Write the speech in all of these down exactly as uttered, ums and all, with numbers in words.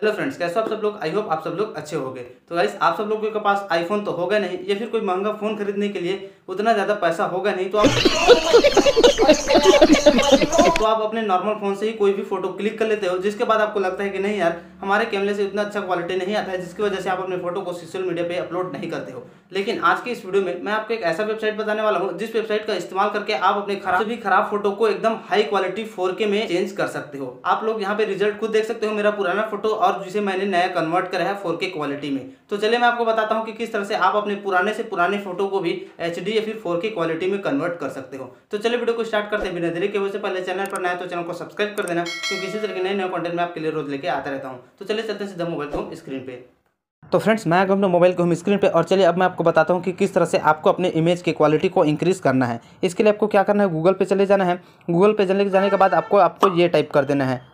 Hello friends, कैसे आप सब लोग। आई होप आप सब लोग अच्छे होंगे। तो गाइस, आप सब लोगों के पास आईफोन तो होगा नहीं या फिर कोई महंगा फोन खरीदने के लिए उतना ज़्यादा पैसा होगा नहीं, तो आप तो आप अपने नॉर्मल फोन से ही कोई भी फोटो क्लिक कर लेते हो, जिसके बाद आपको लगता है कि नहीं यार, हमारे कैमरे से उतना अच्छा क्वालिटी नहीं आता है, जिसकी वजह से आप अपने फोटो को सोशल मीडिया पे अपलोड नहीं करते हो। लेकिन आज के इस वीडियो में मैं आपको एक ऐसा वेबसाइट बताने वाला हूँ जिस वेबसाइट का इस्तेमाल करके आप अपने खराब से भी खराब फोटो को एकदम हाई क्वालिटी फोर के में चेंज कर सकते हो। आप लोग यहाँ पे रिजल्ट खुद देख सकते हो, मेरा पुराना फोटो और जिसे मैंने नया कन्वर्ट करा है फोर के क्वालिटी में। तो चलिए मैं आपको बताता हूँ कि किस तरह से आप अपने पुराने से पुराने फोटो को भी एच डी या फिर फोर के क्वालिटी में कन्वर्ट कर सकते हो। तो चलिए वीडियो को स्टार्ट करते हैं बिना देरी के। वजह से पहले चैनल पर नया तो चैनल को सब्सक्राइब कर देना, क्योंकि इसी तरह के नए नए कंटेंट मैं आपके लिए रोज लेके आता रहता हूँ। तो चलिए चलते हैं सीधा मोबाइल को होम स्क्रीन पे। तो फ्रेंड्स, मैं अपने मोबाइल को होम स्क्रीन पे, और चलिए अब मैं आपको बताता हूँ कि किस तरह से आपको अपने इमेज की क्वालिटी को इंक्रीज़ करना है। इसके लिए आपको क्या करना है, गूगल पे चले जाना है। गूगल पे चले जाने के बाद आपको आपको ये टाइप कर देना है।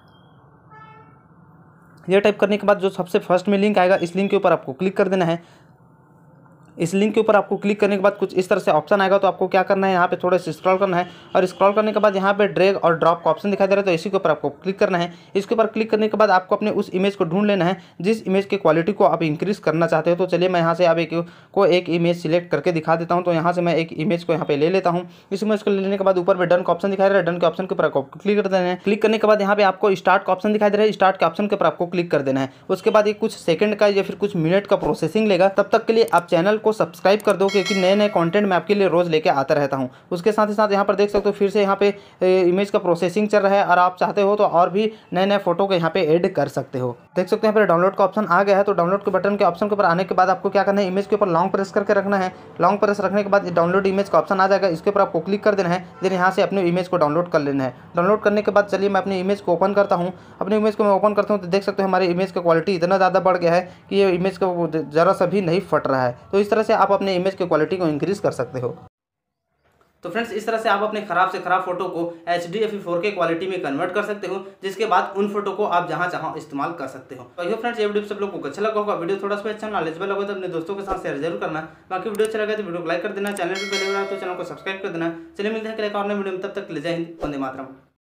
ये टाइप करने के बाद जो सबसे फर्स्ट में लिंक आएगा, इस लिंक के ऊपर आपको क्लिक कर देना है। इस लिंक के ऊपर आपको क्लिक करने के बाद कुछ इस तरह से ऑप्शन आएगा। तो आपको क्या करना है, यहाँ पे थोड़ा सा स्क्रॉल करना है, और स्क्रॉल करने के बाद यहाँ पे ड्रैग और ड्रॉप का ऑप्शन दिखाई दे रहा है, तो इसी के ऊपर आपको क्लिक करना है। इसके ऊपर क्लिक करने के बाद आपको अपने उस इमेज को ढूंढ लेना है जिस इमेज की क्वालिटी को आप इंक्रीज करना चाहते हो। तो चलिए मैं यहाँ से अब एक को एक इमेज सिलेक्ट करके दिखा देता हूँ। तो यहाँ से मैं एक इमेज को यहाँ पे ले लेता हूँ। इस इमेज को लेने के बाद ऊपर में डन का ऑप्शन दिखाई दे रहा है, डन के ऑप्शन के ऊपर आपको क्लिक कर देना है। क्लिक करने के बाद यहाँ पे आपको स्टार्ट का ऑप्शन दिखाई दे रहा है, स्टार्ट के ऑप्शन के ऊपर आपको क्लिक कर देना है। उसके बाद ये कुछ सेकंड का या फिर कुछ मिनट का प्रोसेसिंग लेगा। तब तक के लिए आप चैनल को सब्सक्राइब कर दो, क्योंकि नए नए कंटेंट मैं आपके लिए रोज लेके आता रहता हूं। उसके साथ ही साथ यहाँ पर देख सकते हो फिर से यहाँ पे इमेज का प्रोसेसिंग चल रहा है, और आप चाहते हो तो और भी नए नए फोटो को यहाँ पे ऐड कर सकते हो। देख सकते हो यहाँ पर डाउनलोड का ऑप्शन आ गया है। तो डाउनलोड के बटन के ऑप्शन के ऊपर आने के बाद आपको क्या करना है, इमेज के ऊपर लॉन्ग प्रेस करके रखना है। लॉन्ग प्रेस रखने के बाद डाउनलोड इमेज का ऑप्शन आ जाएगा, इसके ऊपर आपको क्लिक कर देना है। देन यहाँ से अपने इमेज को डाउनलोड कर लेना है। डाउनलोड करने के बाद चलिए मैं अपनी इमेज को ओपन करता हूँ। अपनी इमेज को मैं ओपन करता हूँ तो देख सकते हो हमारी इमेज का क्वालिटी इतना ज़्यादा बढ़ गया है कि ये इमेज को जरा सा भी नहीं फट रहा है। तो इस तरह से आप अपने इमेज की क्वालिटी को इंक्रीज कर सकते हो। तो फ्रेंड्स, इस तरह से आप अपने खराब से खराब फोटो को एच डी या फिर फोर के क्वालिटी में कन्वर्ट कर सकते हो, जिसके बाद उन फोटो को आप जहां चाहो इस्तेमाल कर सकते हो। तो फ्रेंड्स, ये वीडियो सब लोगों को अच्छा लगा होगा। वीडियो थोड़ा सा अच्छा नॉलेजेबल होगा तो अपने दोस्तों के साथ शेयर जरूर करना। बाकी वीडियो अच्छा लगा तो वीडियो को लाइक कर देना, चैनल पर पहले हो रहा है तो चैनल को सब्सक्राइब कर देना। चलिए मिलते हैं एक और नए वीडियो में, तब तक ले जय हिंद, वंदे मातरम।